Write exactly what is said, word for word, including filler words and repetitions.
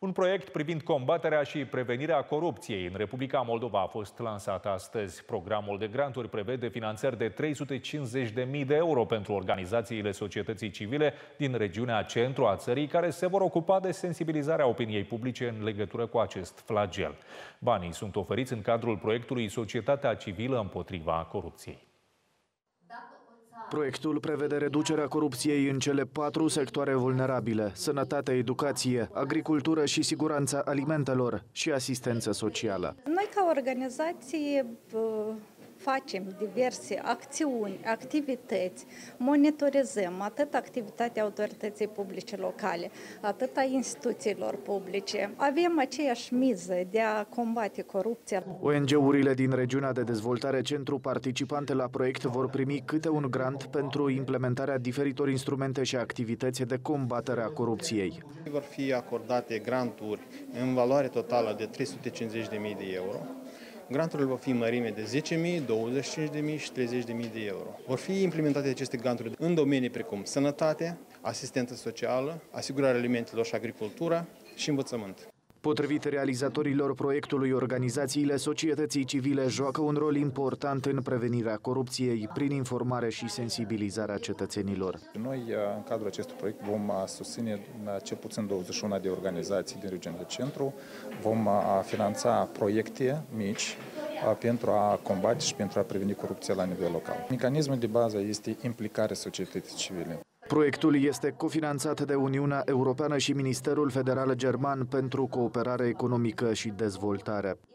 Un proiect privind combaterea și prevenirea corupției în Republica Moldova a fost lansat astăzi. Programul de granturi prevede finanțări de trei sute cincizeci de mii de euro pentru organizațiile societății civile din regiunea centru a țării, care se vor ocupa de sensibilizarea opiniei publice în legătură cu acest flagel. Banii sunt oferiți în cadrul proiectului Societatea Civilă împotriva corupției. Proiectul prevede reducerea corupției în cele patru sectoare vulnerabile: sănătate, educație, agricultură și siguranța alimentelor și asistență socială. Noi, ca organizație, facem diverse acțiuni, activități, monitorizăm atât activitatea autorității publice locale, atât a instituțiilor publice. Avem aceeași miză de a combate corupția. O N G-urile din regiunea de dezvoltare centru participante la proiect vor primi câte un grant pentru implementarea diferitor instrumente și activități de combatere a corupției. Vor fi acordate granturi în valoare totală de trei sute cincizeci de mii de euro. Granturile vor fi în mărime de zece mii, douăzeci și cinci de mii și treizeci de mii de euro. Vor fi implementate aceste granturi în domenii precum sănătate, asistență socială, asigurarea alimentelor și agricultură și învățământ. Potrivit realizatorilor proiectului, organizațiile societății civile joacă un rol important în prevenirea corupției prin informare și sensibilizarea cetățenilor. Noi, în cadrul acestui proiect, vom susține cel puțin douăzeci și unu de organizații din regiunea de centru. Vom finanța proiecte mici pentru a combate și pentru a preveni corupția la nivel local. Mecanismul de bază este implicarea societății civile. Proiectul este cofinanțat de Uniunea Europeană și Ministerul Federal German pentru Cooperare Economică și Dezvoltare.